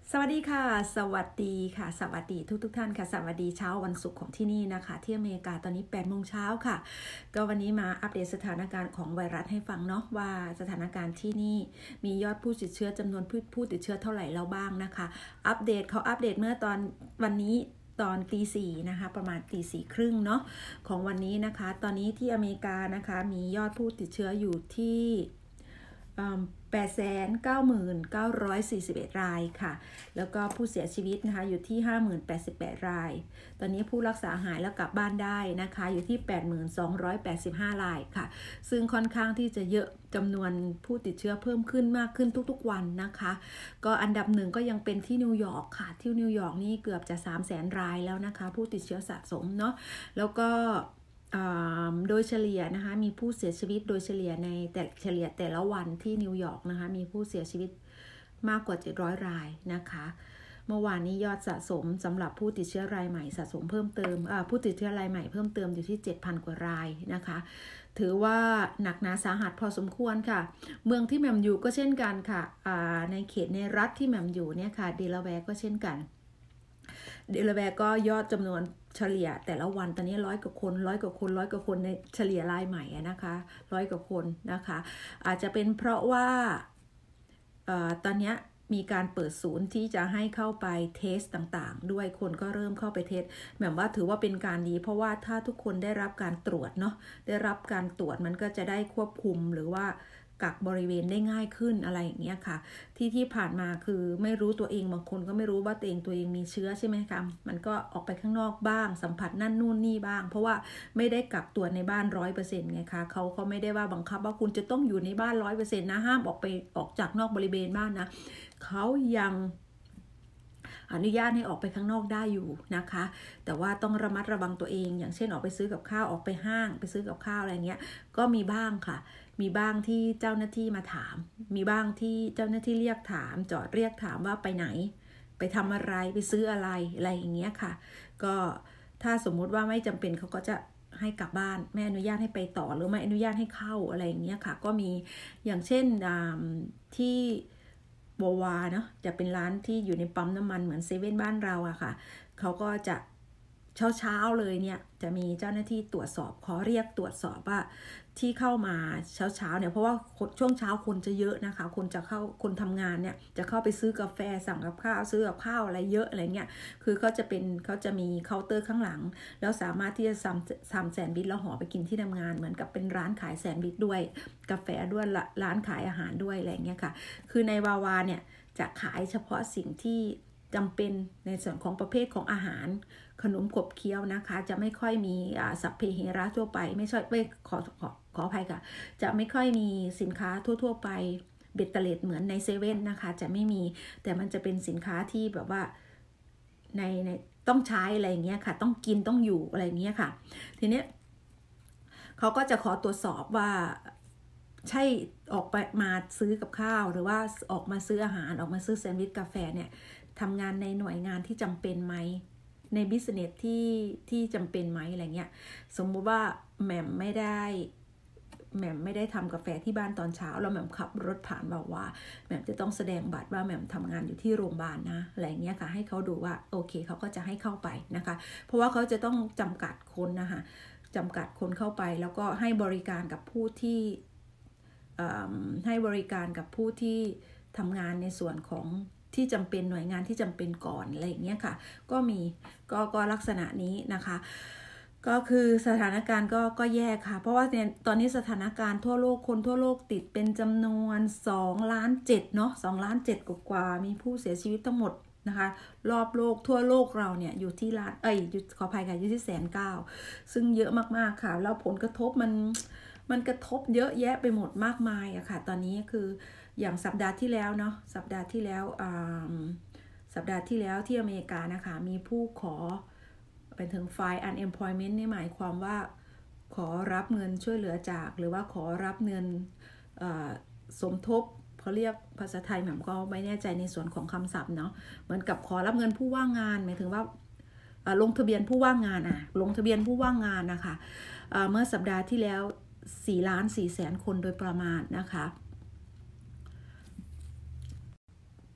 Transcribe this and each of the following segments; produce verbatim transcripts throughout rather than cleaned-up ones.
สวัสดีค่ะสวัสดีค่ะสวัสดีทุกทุกท่านค่ะสวัสดีเช้าวันศุกร์ของที่นี่นะคะที่อเมริกาตอนนี้แปดโมงเช้าค่ะก็วันนี้มาอัปเดตสถานการณ์ของไวรัสให้ฟังเนาะว่าสถานการณ์ที่นี่มียอดผู้ติดเชื้อจำนวนผู้ติดเชื้อเท่าไหร่แล้วบ้างนะคะอัปเดตเขาอัปเดตเมื่อตอนวันนี้ตอนตีสี่นะคะประมาณตีสี่ครึ่งเนาะของวันนี้นะคะตอนนี้ที่อเมริกานะคะมียอดผู้ติดเชื้ออยู่ที่แปดแสนเก้าหมื่นเก้าร้อยสี่สิบเอ็ด รายค่ะแล้วก็ผู้เสียชีวิตนะคะอยู่ที่ ห้าหมื่นแปดสิบแปด รายตอนนี้ผู้รักษาหายแล้วกลับบ้านได้นะคะอยู่ที่ แปดหมื่นสองร้อยแปดสิบห้า รายค่ะซึ่งค่อนข้างที่จะเยอะจำนวนผู้ติดเชื้อเพิ่มขึ้นมากขึ้นทุกๆวันนะคะก็อันดับหนึ่งก็ยังเป็นที่นิวยอร์กค่ะที่นิวยอร์กนี่เกือบจะ สามแสน รายแล้วนะคะผู้ติดเชื้อสะสมเนาะแล้วก็โดยเฉลี่ยนะคะมีผู้เสียชีวิตโดยเฉลี่ยในแต่เฉลี่ยแต่ละวันที่นิวยอร์กนะคะมีผู้เสียชีวิตมากกว่าเจ็ดร้อยรายนะคะเมื่อวานนี้ยอดสะสมสำหรับผู้ติดเชื้อรายใหม่สะสมเพิ่มเติมผู้ติดเชื้อรายใหม่เพิ่มเติมอยู่ที่ เจ็ดพัน กว่ารายนะคะถือว่าหนักหนาสาหัสพอสมควรค่ะเมืองที่แหม่มอยู่ก็เช่นกันค่ะในเขตในรัฐที่แหม่มอยู่เนี่ยค่ะเดลาแวร์ก็เช่นกันเดลาแวร์ก็ยอดจำนวนเฉลี่ยแต่ละวันตอนนี้ร้อยกว่าคนร้อยกว่าคนร้อยกว่าคนในเฉลี่ยรายใหม่นะคะร้อยกว่าคนนะคะอาจจะเป็นเพราะว่าเอ่อตอนนี้มีการเปิดศูนย์ที่จะให้เข้าไปเทสต่างๆด้วยคนก็เริ่มเข้าไปเทสแบบว่าถือว่าเป็นการดีเพราะว่าถ้าทุกคนได้รับการตรวจเนาะได้รับการตรวจมันก็จะได้ควบคุมหรือว่ากักบริเวณได้ง่ายขึ้นอะไรอย่างเงี้ยค่ะที่ที่ผ่านมาคือไม่รู้ตัวเองบางคนก็ไม่รู้ว่าตัวเองตัวเองมีเชื้อใช่ไหมคะมันก็ออกไปข้างนอกบ้างสัมผัสนั่นนู่นนี่บ้างเพราะว่าไม่ได้กักตัวในบ้าน ร้อยเปอร์เซ็นต์ ไงคะเขาเขาไม่ได้ว่าบังคับว่าคุณจะต้องอยู่ในบ้าน ร้อยเปอร์เซ็นต์ นะห้ามออกไปออกจากนอกบริเวณบ้านนะเขายังอนุญาตให้ออกไปข้างนอกได้อยู่นะคะแต่ว่าต้องระมัดระวังตัวเองอย่างเช่นออกไปซื้อกับข้าวออกไปห้างไปซื้อกับข้าวอะไรเงี้ยก็มีบ้างค่ะมีบ้างที่เจ้าหน้าที่มาถามมีบ้างที่เจ้าหน้าที่เรียกถามจอดเรียกถามว่าไปไหนไปทำอะไรไปซื้ออะไรอะไรอย่างเงี้ยค่ะก็ถ้าสมมุติว่าไม่จำเป็นเขาก็จะให้กลับบ้านไม่อนุญาตให้ไปต่อหรือไม่อนุญาตให้เข้าอะไรอย่างเงี้ยค่ะก็มีอย่างเช่นที่โบวาเนาะจะเป็นร้านที่อยู่ในปั๊มน้ำมันเหมือนเซเว่นบ้านเราอะค่ะเขาก็จะเช้าเช้าเลยเนี่ยจะมีเจ้าหน้าที่ตรวจสอบขอเรียกตรวจสอบว่าที่เข้ามาเช้าเช้าเนี่ยเพราะว่าช่วงเช้าคนจะเยอะนะคะคนจะเข้าคนทำงานเนี่ยจะเข้าไปซื้อกาแฟสั่งกับข้าวซื้อกับข้าวอะไรเยอะอะไรเงี้ยคือเขาจะเป็นเขาจะมีเคาน์เตอร์ข้างหลังแล้วสามารถที่จะทำทำแซนด์วิชแล้วห่อไปกินที่ทำงานเหมือนกับเป็นร้านขายแซนด์วิชด้วยกาแฟด้วยร้านขายอาหารด้วยอะไรเงี้ยค่ะคือในวาวาเนี่ยจะขายเฉพาะสิ่งที่จำเป็นในส่วนของประเภทของอาหารขนมขบเคี้ยวนะคะจะไม่ค่อยมีสัพเพเหระทั่วไปไม่ใช่ไม่ขอขอขออภัยค่ะจะไม่ค่อยมีสินค้าทั่วๆไปเบ็ดเตล็ดเหมือนในเซเว่นนะคะจะไม่มีแต่มันจะเป็นสินค้าที่แบบว่าในในต้องใช้อะไรอย่างเงี้ยค่ะต้องกินต้องอยู่อะไรอย่างเงี้ยค่ะทีเนี้ยเขาก็จะขอตรวจสอบว่าใช่ออกไปมาซื้อกับข้าวหรือว่าออกมาซื้ออาหารออกมาซื้อแซนด์วิชกาแฟเนี่ยทำงานในหน่วยงานที่จำเป็นไหมในบิสเนสที่ที่จำเป็นไหมอะไรเงี้ยสมมุติว่าแหม่มไม่ได้แหม่มไม่ได้ทำกาแฟที่บ้านตอนเช้าแล้วแหม่มขับรถผ่านบอกว่าแหม่มจะต้องแสดงบัตรว่าแหม่มทำงานอยู่ที่โรงพยาบาลนะอะไรเงี้ยค่ะให้เขาดูว่าโอเคเขาก็จะให้เข้าไปนะคะเพราะว่าเขาจะต้องจำกัดคนนะคะจำกัดคนเข้าไปแล้วก็ให้บริการกับผู้ที่ให้บริการกับผู้ที่ทำงานในส่วนของที่จำเป็นหน่วยงานที่จำเป็นก่อนอะไรอย่างเงี้ยค่ะก็มีก็ก็ลักษณะนี้นะคะก็คือสถานการณ์ก็ก็แย่ค่ะเพราะว่าตอนนี้สถานการณ์ทั่วโลกคนทั่วโลกติดเป็นจำนวนสองล้านเจ็ดเนาะสองล้านเจ็ดกว่ามีผู้เสียชีวิตทั้งหมดนะคะรอบโลกทั่วโลกเราเนี่ยอยู่ที่ล้านเอ้ยขออภัยค่ะอยู่ที่แสนเก้าซึ่งเยอะมากๆค่ะแล้วผลกระทบมันมันกระทบเยอะแยะไปหมดมากมายอะค่ะตอนนี้คืออย่างสัปดาห์ที่แล้วเนาะสัปดาห์ที่แล้วสัปดาห์ที่แล้วที่อเมริกานะคะมีผู้ขอเป็นถึง file unemployment นี่หมายความว่าขอรับเงินช่วยเหลือจากหรือว่าขอรับเงินสมทบเขาเรียกภาษาไทยผมก็ไม่แน่ใจในส่วนของคำศัพท์เนาะเหมือนกับขอรับเงินผู้ว่างงานหมายถึงว่าลงทะเบียนผู้ว่างงานอ่ะลงทะเบียนผู้ว่างงานนะคะเมื่อสัปดาห์ที่แล้วสี่ล้านสี่แสนคนโดยประมาณนะคะ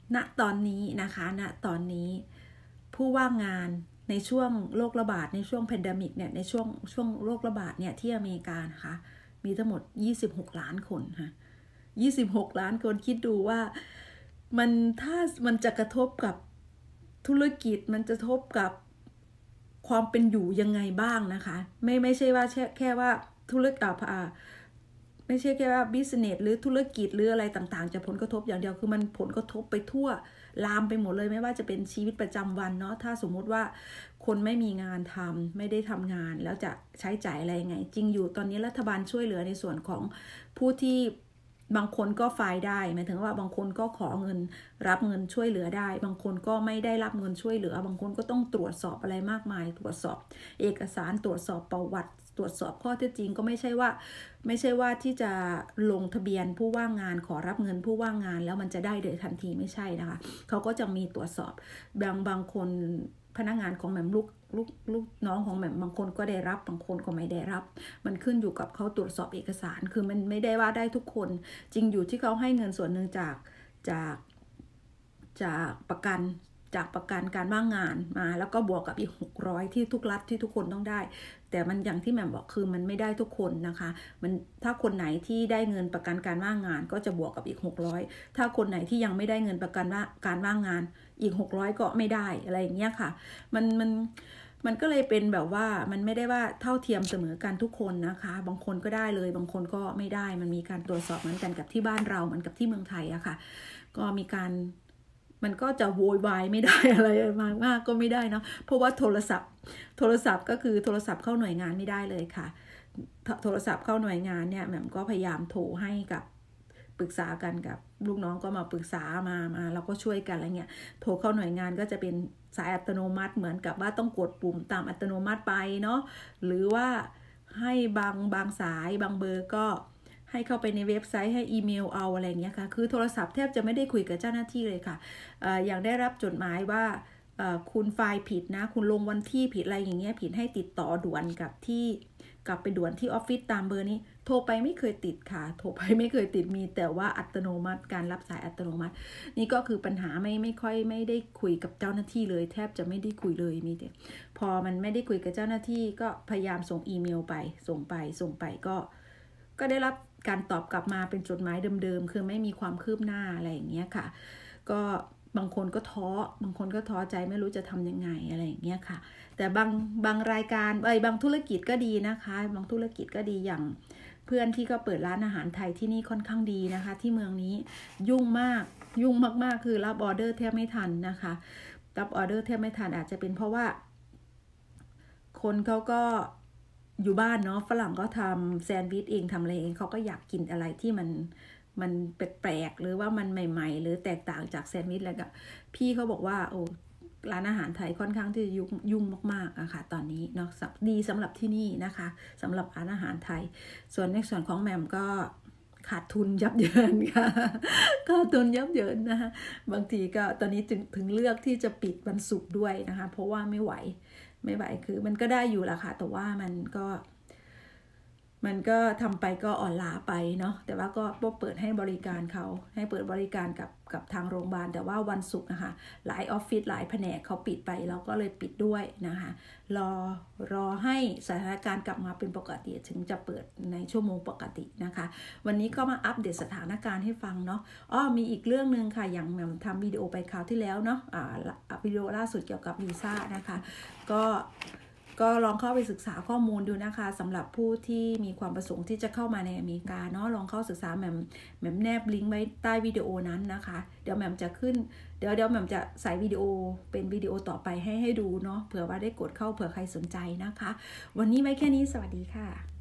ณตอนนี้นะคะณตอนนี้ผู้ว่างงานในช่วงโรคระบาดในช่วงแพนเดมิกเนี่ยในช่วงช่วงโรคระบาดเนี่ยที่อเมริกานะคะมีทั้งหมดยี่สิบหกล้านคนค่ะยี่สิบหกล้านคนคิดดูว่ามันถ้ามันจะกระทบกับธุรกิจมันจะกระทบกับความเป็นอยู่ยังไงบ้างนะคะไม่ไม่ใช่ว่าแค่แค่ว่าธุรกิจอ่าไม่ใช่แค่ว่าบิสเนสหรือธุรกิจหรืออะไรต่างๆจะผลกระทบอย่างเดียวคือมันผลกระทบไปทั่วลามไปหมดเลยไม่ว่าจะเป็นชีวิตประจำวันเนาะถ้าสมมุติว่าคนไม่มีงานทำไม่ได้ทำงานแล้วจะใช้จ่ายอะไรยังไงจริงอยู่ตอนนี้รัฐบาลช่วยเหลือในส่วนของผู้ที่บางคนก็ฝ่ายได้หมายถึงว่าบางคนก็ขอเงินรับเงินช่วยเหลือได้บางคนก็ไม่ได้รับเงินช่วยเหลือบางคนก็ต้องตรวจสอบอะไรมากมายตรวจสอบเอกสารตรวจสอบประวัติตรวจสอบข้อเท็จจริงก็ไม่ใช่ว่าไม่ใช่ว่าที่จะลงทะเบียนผู้ว่างงานขอรับเงินผู้ว่างงานแล้วมันจะได้โดยทันทีไม่ใช่นะคะเขาก็จะมีตรวจสอบบางบางคนพนักงานของแหม่มลูกลูกลูกน้องของแหม่มบางคนก็ได้รับบางคนก็ไม่ได้รับมันขึ้นอยู่กับเขาตรวจสอบเอกสารคือมันไม่ได้ว่าได้ทุกคนจริงอยู่ที่เขาให้เงินส่วนหนึ่งจากจากจากประกันจากประกันการว่างงานมาแล้วก็บวกกับอีกหกร้อยที่ทุกรัฐที่ทุกคนต้องได้แต่มันอย่างที่แหม่มบอกคือมันไม่ได้ทุกคนนะคะมันถ้าคนไหนที่ได้เงินประกันการว่างงานก็จะบวกกับอีกหกร้อยถ้าคนไหนที่ยังไม่ได้เงินประกันว่าการว่างงานอีกหกร้อยก็ไม่ได้อะไรอย่างเงี้ยค่ะมันมันมันก็เลยเป็นแบบว่ามันไม่ได้ว่าเท่าเทียมเสมอกันทุกคนนะคะบางคนก็ได้เลยบางคนก็ไม่ได้มันมีการตรวจสอบเหมือนกันกับที่บ้านเราเหมือนกับที่เมืองไทยอะค่ะก็มีการมันก็จะโวยวายไม่ได้อะไรมากมากก็ไม่ได้เนาะเพราะว่าโทรศัพท์โทรศัพท์ก็คือโทรศัพท์เข้าหน่วยงานไม่ได้เลยค่ะโทรศัพท์เข้าหน่วยงานเนี่ยแหม่มก็พยายามโทรให้กับปรึกษากันกับลูกน้องก็มาปรึกษามามาแล้วก็ช่วยกันอะไรเงี้ยโทรเข้าหน่วยงานก็จะเป็นสายอัตโนมัติเหมือนกับว่าต้องกดปุ่มตามอัตโนมัติไปเนาะหรือว่าให้บางบางสายบางเบอร์ก็ให้เข้าไปในเว็บไซต์ให้อีเมลเอาอะไรเงี้ยค่ะคือโทรศัพท์แทบจะไม่ได้คุยกับเจ้าหน้าที่เลยค่ะ อ, อย่างได้รับจดหมายว่าคุณไฟล์ผิดนะคุณลงวันที่ผิดอะไรอย่างเงี้ยผิดให้ติดต่อด่วนกับที่กลับไปด่วนที่ออฟฟิศตามเบอร์นี้โทรไปไม่เคยติดค่ะโทรไปไม่เคยติดมีแต่ว่าอัตโนมัติการรับสายอัตโนมัตินี่ก็คือปัญหาไม่ไม่ค่อยไม่ได้คุยกับเจ้าหน้าที่เลยแทบจะไม่ได้คุยเลยมีแต่พอมันไม่ได้คุยกับเจ้าหน้าที่ก็พยายามส่งอีเมลไปส่งไปส่งไปก็ก็ได้รับการตอบกลับมาเป็นจดหมายเดิมๆคือไม่มีความคืบหน้าอะไรอย่างเงี้ยค่ะก็บางคนก็ท้อบางคนก็ท้อใจไม่รู้จะทำยังไงอะไรอย่างเงี้ยค่ะแต่บางบางรายการเอ้ยบางธุรกิจก็ดีนะคะบางธุรกิจก็ดีอย่างเพื่อนที่ก็เปิดร้านอาหารไทยที่นี่ค่อนข้างดีนะคะที่เมืองนี้ยุ่งมากยุ่งมากๆคือรับออเดอร์แทบไม่ทันนะคะรับออเดอร์แทบไม่ทันอาจจะเป็นเพราะว่าคนเขาก็อยู่บ้านเนาะฝรั่งก็ทำแซนด์วิชเองทำอะไรเองเขาก็อยากกินอะไรที่มันมันแปลกๆหรือว่ามันใหม่ๆหรือแตกต่างจากแซนด์วิชแล้วก็พี่เขาบอกว่าโอ้ร้านอาหารไทยค่อนข้างที่จะยุ่งยุ่งมากๆอะค่ะตอนนี้เนาะดีสำหรับที่นี่นะคะสำหรับร้านอาหารไทยส่วนในส่วนของแหม่มก็ขาดทุนยับเยินค่ะขาดทุนยับเยินนะคะบางทีก็ตอนนี้ถึงถึงเลือกที่จะปิดวันศุกร์ด้วยนะคะเพราะว่าไม่ไหวไม่ไหวคือมันก็ได้อยู่ละค่ะแต่ว่ามันก็มันก็ทำไปก็อ่อนล้าไปเนาะแต่ว่าก็เปิดให้บริการเขาให้เปิดบริการกับกับทางโรงพยาบาลแต่ว่าวันศุกร์นะคะหลายออฟฟิศหลายแผนกเขาปิดไปเราก็เลยปิดด้วยนะคะรอรอให้สถานการณ์กลับมาเป็นปกติถึงจะเปิดในชั่วโมงปกตินะคะวันนี้ก็มาอัปเดตสถานการณ์ให้ฟังเนาะอ้อมีอีกเรื่องนึงค่ะอย่างแหม่มทำวิดีโอไปคราวที่แล้วเนาะอ่าวิดีโอล่าสุดเกี่ยวกับวีซ่านะคะก็ก็ลองเข้าไปศึกษาข้อมูลดูนะคะสำหรับผู้ที่มีความประสงค์ที่จะเข้ามาในอเมริกาเนาะลองเข้าศึกษาแหม่มแหม่มแนบลิงก์ไว้ใต้วิดีโอนั้นนะคะเดี๋ยวแหม่มจะขึ้นเดี๋ยวเดี๋ยวแหม่มจะใส่วิดีโอเป็นวิดีโอต่อไปให้ให้ดูเนาะเผื่อว่าได้กดเข้าเผื่อใครสนใจนะคะวันนี้ไว้แค่นี้สวัสดีค่ะ